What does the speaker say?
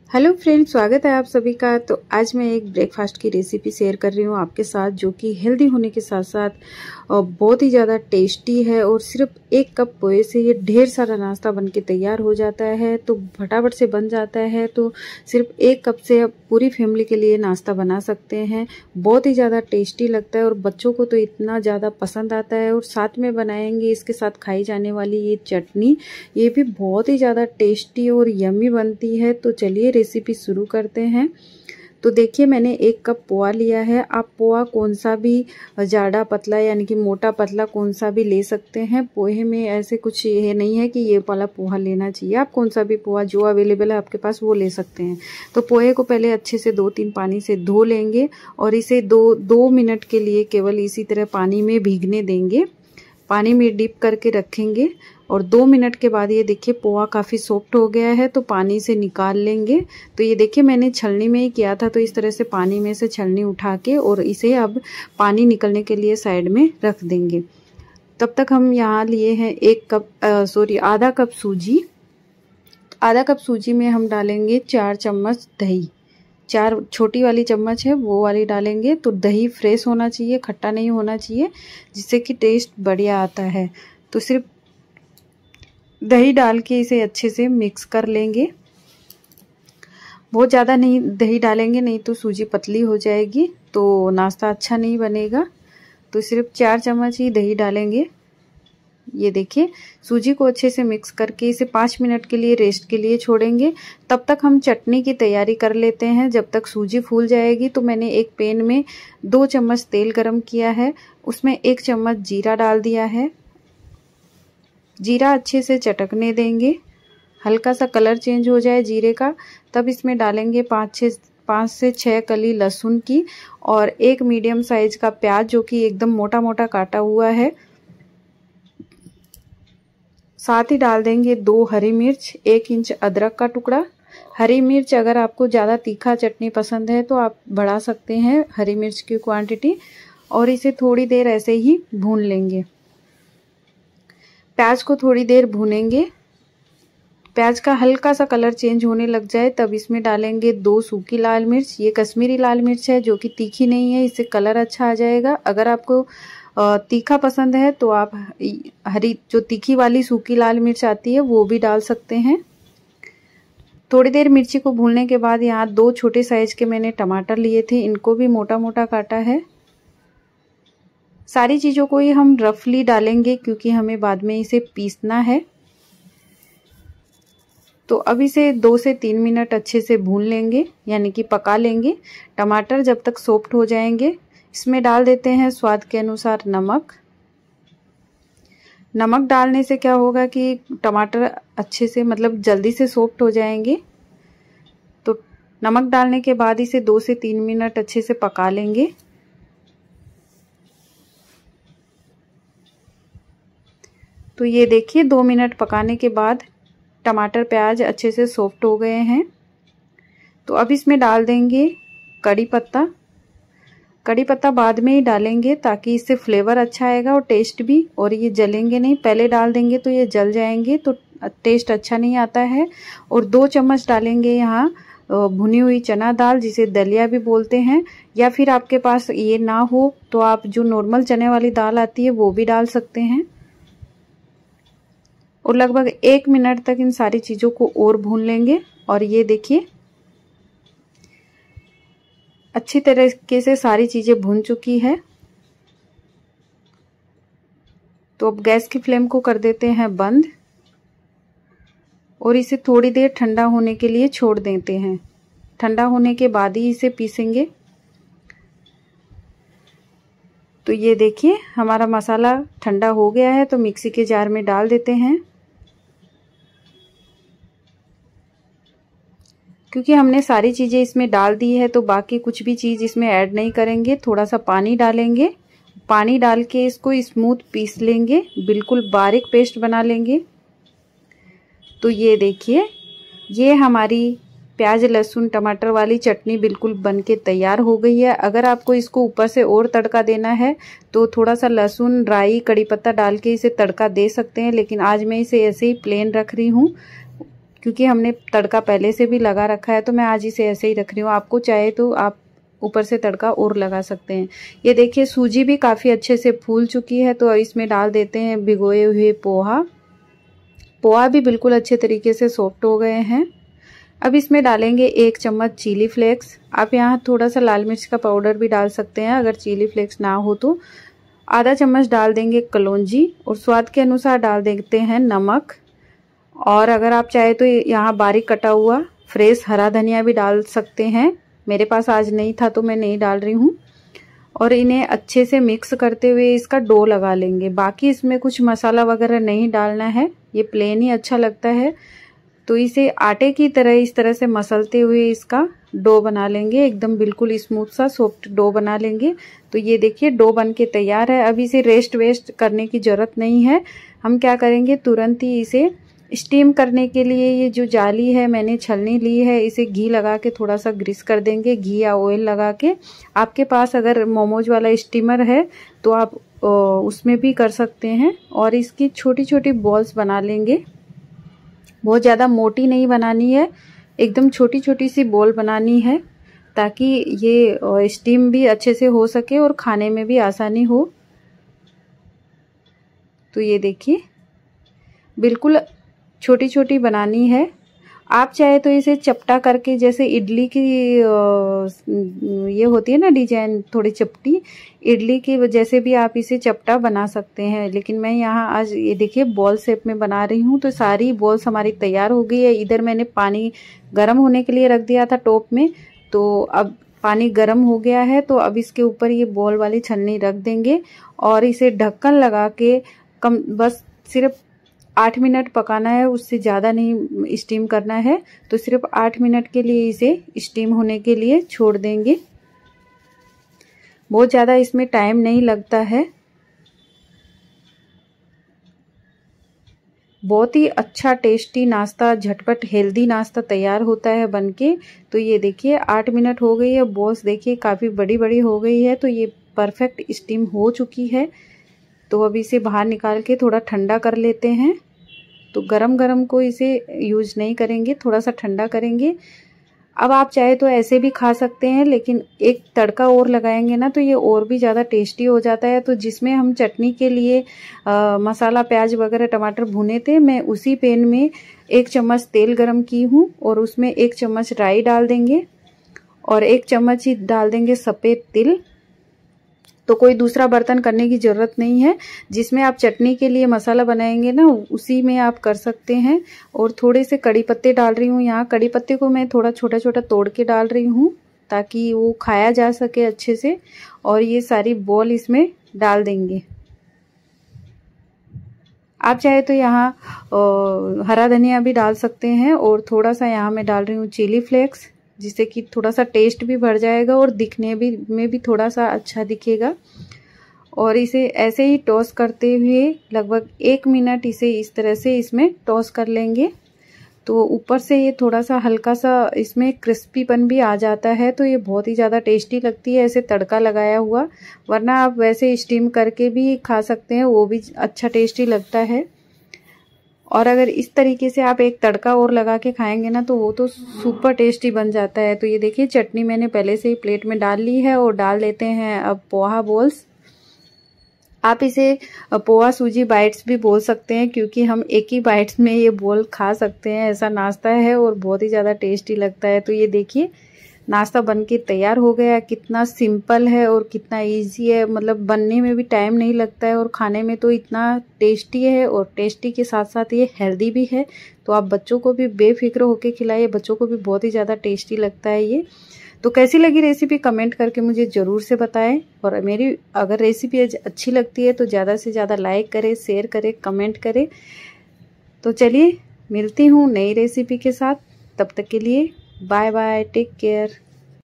Hello friends, स्वागत है आप सभी का। तो आज मैं एक ब्रेकफास्ट की रेसिपी शेयर कर रही हूँ आपके साथ, जो कि हेल्दी होने के साथ साथ बहुत ही ज़्यादा टेस्टी है। और सिर्फ 1 कप पोहे से ये ढेर सारा नाश्ता बन के तैयार हो जाता है, तो फटाफट से बन जाता है। तो सिर्फ 1 कप से आप पूरी फैमिली के लिए नाश्ता बना सकते हैं। बहुत ही ज़्यादा टेस्टी लगता है और बच्चों को तो इतना ज़्यादा पसंद आता है। और साथ में बनाएंगे इसके साथ खाई जाने वाली ये चटनी, ये भी बहुत ही ज़्यादा टेस्टी और यम्मी बनती है। तो चलिए रेसिपी शुरू करते हैं। तो देखिए, मैंने 1 कप पोहा लिया है। आप पोहा कौन सा भी, जाड़ा पतला यानी कि मोटा पतला कौन सा भी ले सकते हैं। पोहे में ऐसे कुछ ये नहीं है कि ये वाला पोहा लेना चाहिए। आप कौन सा भी पोहा जो अवेलेबल है आपके पास वो ले सकते हैं। तो पोहे को पहले अच्छे से 2-3 पानी से धो लेंगे और इसे 2 मिनट के लिए केवल इसी तरह पानी में भीगने देंगे। पानी में डिप करके रखेंगे और 2 मिनट के बाद ये देखिए पोहा काफ़ी सॉफ्ट हो गया है, तो पानी से निकाल लेंगे। तो ये देखिए, मैंने छलनी में ही किया था, तो इस तरह से पानी में से छलनी उठा के और इसे अब पानी निकलने के लिए साइड में रख देंगे। तब तक हम यहाँ लिए हैं आधा कप सूजी। आधा कप सूजी में हम डालेंगे 4 चम्मच दही। 4 छोटी वाली चम्मच है वो वाली डालेंगे। तो दही फ्रेश होना चाहिए, खट्टा नहीं होना चाहिए, जिससे कि टेस्ट बढ़िया आता है। तो सिर्फ दही डाल के इसे अच्छे से मिक्स कर लेंगे। बहुत ज़्यादा नहीं दही डालेंगे, नहीं तो सूजी पतली हो जाएगी, तो नाश्ता अच्छा नहीं बनेगा। तो सिर्फ 4 चम्मच ही दही डालेंगे। ये देखिए, सूजी को अच्छे से मिक्स करके इसे 5 मिनट के लिए रेस्ट के लिए छोड़ेंगे। तब तक हम चटनी की तैयारी कर लेते हैं। जब तक सूजी फूल जाएगी, तो मैंने एक पैन में 2 चम्मच तेल गरम किया है, उसमें 1 चम्मच जीरा डाल दिया है। जीरा अच्छे से चटकने देंगे, हल्का सा कलर चेंज हो जाए जीरे का, तब इसमें डालेंगे 5 से 6 कली लहसुन की और 1 मीडियम साइज का प्याज, जो कि एकदम मोटा मोटा काटा हुआ है। साथ ही डाल देंगे 2 हरी मिर्च, 1 इंच अदरक का टुकड़ा। हरी मिर्च अगर आपको ज़्यादा तीखा चटनी पसंद है तो आप बढ़ा सकते हैं हरी मिर्च की क्वांटिटी। और इसे थोड़ी देर ऐसे ही भून लेंगे। प्याज को थोड़ी देर भूनेंगे। प्याज का हल्का सा कलर चेंज होने लग जाए, तब इसमें डालेंगे 2 सूखी लाल मिर्च। ये कश्मीरी लाल मिर्च है, जो कि तीखी नहीं है, इससे कलर अच्छा आ जाएगा। अगर आपको तीखा पसंद है तो आप हरी जो तीखी वाली सूखी लाल मिर्च आती है वो भी डाल सकते हैं। थोड़ी देर मिर्ची को भूनने के बाद यहाँ 2 छोटे साइज के मैंने टमाटर लिए थे, इनको भी मोटा मोटा काटा है। सारी चीज़ों को ही हम रफली डालेंगे, क्योंकि हमें बाद में इसे पीसना है। तो अब इसे 2 से 3 मिनट अच्छे से भून लेंगे, यानी कि पका लेंगे। टमाटर जब तक सॉफ्ट हो जाएंगे, इसमें डाल देते हैं स्वाद के अनुसार नमक। नमक डालने से क्या होगा कि टमाटर अच्छे से, मतलब जल्दी से सॉफ्ट हो जाएंगे। तो नमक डालने के बाद इसे 2 से 3 मिनट अच्छे से पका लेंगे। तो ये देखिए, 2 मिनट पकाने के बाद टमाटर प्याज अच्छे से सॉफ्ट हो गए हैं। तो अब इसमें डाल देंगे कड़ी पत्ता। कड़ी पत्ता बाद में ही डालेंगे, ताकि इससे फ्लेवर अच्छा आएगा और टेस्ट भी, और ये जलेंगे नहीं। पहले डाल देंगे तो ये जल जाएंगे, तो टेस्ट अच्छा नहीं आता है। और 2 चम्मच डालेंगे यहाँ भुनी हुई चना दाल, जिसे दलिया भी बोलते हैं। या फिर आपके पास ये ना हो तो आप जो नॉर्मल चने वाली दाल आती है वो भी डाल सकते हैं। और लगभग 1 मिनट तक इन सारी चीज़ों को और भून लेंगे। और ये देखिए, अच्छी तरीके से सारी चीज़ें भून चुकी है। तो अब गैस की फ्लेम को कर देते हैं बंद और इसे थोड़ी देर ठंडा होने के लिए छोड़ देते हैं। ठंडा होने के बाद ही इसे पीसेंगे। तो ये देखिए, हमारा मसाला ठंडा हो गया है, तो मिक्सी के जार में डाल देते हैं। क्योंकि हमने सारी चीज़ें इसमें डाल दी है, तो बाकी कुछ भी चीज़ इसमें ऐड नहीं करेंगे। थोड़ा सा पानी डालेंगे। पानी डाल के इसको स्मूथ पीस लेंगे, बिल्कुल बारीक पेस्ट बना लेंगे। तो ये देखिए, ये हमारी प्याज लहसुन टमाटर वाली चटनी बिल्कुल बनके तैयार हो गई है। अगर आपको इसको ऊपर से और तड़का देना है तो थोड़ा सा लहसुन, राई, कड़ी पत्ता डाल के इसे तड़का दे सकते हैं, लेकिन आज मैं इसे ऐसे ही प्लेन रख रही हूँ, क्योंकि हमने तड़का पहले से भी लगा रखा है, तो मैं आज इसे ऐसे ही रख रही हूँ। आपको चाहे तो आप ऊपर से तड़का और लगा सकते हैं। ये देखिए सूजी भी काफ़ी अच्छे से फूल चुकी है, तो इसमें डाल देते हैं भिगोए हुए पोहा। पोहा भी बिल्कुल अच्छे तरीके से सॉफ्ट हो गए हैं। अब इसमें डालेंगे 1 चम्मच चिली फ्लेक्स। आप यहाँ थोड़ा सा लाल मिर्च का पाउडर भी डाल सकते हैं अगर चिली फ्लेक्स ना हो तो। आधा चम्मच डाल देंगे कलौंजी और स्वाद के अनुसार डाल देते हैं नमक। और अगर आप चाहे तो यहाँ बारीक कटा हुआ फ्रेश हरा धनिया भी डाल सकते हैं। मेरे पास आज नहीं था तो मैं नहीं डाल रही हूँ। और इन्हें अच्छे से मिक्स करते हुए इसका डो लगा लेंगे। बाकी इसमें कुछ मसाला वगैरह नहीं डालना है, ये प्लेन ही अच्छा लगता है। तो इसे आटे की तरह इस तरह से मसलते हुए इसका डो बना लेंगे, एकदम बिल्कुल स्मूथ सा सॉफ्ट डो बना लेंगे। तो ये देखिए डो बन के तैयार है। अब इसे रेस्ट वेस्ट करने की ज़रूरत नहीं है। हम क्या करेंगे, तुरंत ही इसे स्टीम करने के लिए ये जो जाली है मैंने छलनी ली है, इसे घी लगा के थोड़ा सा ग्रीस कर देंगे, घी या ऑयल लगा के। आपके पास अगर मोमोज वाला स्टीमर है तो आप उसमें भी कर सकते हैं। और इसकी छोटी छोटी बॉल्स बना लेंगे। बहुत ज़्यादा मोटी नहीं बनानी है, एकदम छोटी छोटी सी बॉल बनानी है ताकि ये स्टीम भी अच्छे से हो सके और खाने में भी आसानी हो। तो ये देखिए बिल्कुल छोटी छोटी बनानी है। आप चाहे तो इसे चपटा करके, जैसे इडली की ये होती है ना डिजाइन थोड़ी चपटी, इडली की वजह से भी आप इसे चपटा बना सकते हैं। लेकिन मैं यहाँ आज ये देखिए बॉल शेप में बना रही हूँ। तो सारी बॉल्स हमारी तैयार हो गई है। इधर मैंने पानी गर्म होने के लिए रख दिया था टॉप में, तो अब पानी गर्म हो गया है। तो अब इसके ऊपर ये बॉल वाली छन्नी रख देंगे और इसे ढक्कन लगा के बस सिर्फ 8 मिनट पकाना है, उससे ज़्यादा नहीं स्टीम करना है। तो सिर्फ 8 मिनट के लिए इसे स्टीम होने के लिए छोड़ देंगे। बहुत ज़्यादा इसमें टाइम नहीं लगता है। बहुत ही अच्छा टेस्टी नाश्ता, झटपट हेल्दी नाश्ता तैयार होता है बनके। तो ये देखिए 8 मिनट हो गई है। बॉल्स देखिए काफ़ी बड़ी बड़ी हो गई है। तो ये परफेक्ट स्टीम हो चुकी है। तो अब इसे बाहर निकाल के थोड़ा ठंडा कर लेते हैं। तो गरम गरम को इसे यूज नहीं करेंगे, थोड़ा सा ठंडा करेंगे। अब आप चाहे तो ऐसे भी खा सकते हैं, लेकिन एक तड़का और लगाएंगे ना तो ये और भी ज़्यादा टेस्टी हो जाता है। तो जिसमें हम चटनी के लिए मसाला प्याज वगैरह टमाटर भुने थे, मैं उसी पैन में 1 चम्मच तेल गरम की हूँ और उसमें 1 चम्मच राई डाल देंगे और 1 चम्मच ही डाल देंगे सफ़ेद तिल। तो कोई दूसरा बर्तन करने की ज़रूरत नहीं है। जिसमें आप चटनी के लिए मसाला बनाएंगे ना उसी में आप कर सकते हैं। और थोड़े से कड़ी पत्ते डाल रही हूँ। यहाँ कड़ी पत्ते को मैं थोड़ा छोटा छोटा तोड़ के डाल रही हूँ ताकि वो खाया जा सके अच्छे से। और ये सारी बॉल इसमें डाल देंगे। आप चाहे तो यहाँ हरा धनिया भी डाल सकते हैं। और थोड़ा सा यहाँ मैं डाल रही हूँ चिली फ्लेक्स, जिससे कि थोड़ा सा टेस्ट भी बढ़ जाएगा और दिखने में भी थोड़ा सा अच्छा दिखेगा। और इसे ऐसे ही टॉस करते हुए लगभग 1 मिनट इसे इस तरह से इसमें टॉस कर लेंगे। तो ऊपर से ये थोड़ा सा हल्का सा इसमें क्रिस्पीपन भी आ जाता है। तो ये बहुत ही ज़्यादा टेस्टी लगती है ऐसे तड़का लगाया हुआ। वरना आप वैसे स्टीम करके भी खा सकते हैं, वो भी अच्छा टेस्टी लगता है। और अगर इस तरीके से आप एक तड़का और लगा के खाएंगे ना तो वो तो सुपर टेस्टी बन जाता है। तो ये देखिए चटनी मैंने पहले से ही प्लेट में डाल ली है और डाल देते हैं अब पोहा बॉल्स। आप इसे पोहा सूजी बाइट्स भी बोल सकते हैं, क्योंकि हम एक ही बाइट्स में ये बॉल खा सकते हैं। ऐसा नाश्ता है और बहुत ही ज़्यादा टेस्टी लगता है। तो ये देखिए नाश्ता बनके तैयार हो गया। कितना सिंपल है और कितना इजी है, मतलब बनने में भी टाइम नहीं लगता है और खाने में तो इतना टेस्टी है। और टेस्टी के साथ साथ ये हेल्दी भी है। तो आप बच्चों को भी बेफिक्र होके खिलाइए, बच्चों को भी बहुत ही ज़्यादा टेस्टी लगता है ये। तो कैसी लगी रेसिपी कमेंट करके मुझे ज़रूर से बताएं। और मेरी अगर रेसिपी अच्छी लगती है तो ज़्यादा से ज़्यादा लाइक करें, शेयर करें, कमेंट करें। तो चलिए मिलती हूँ नई रेसिपी के साथ। तब तक के लिए बाय बाय, टेक केयर।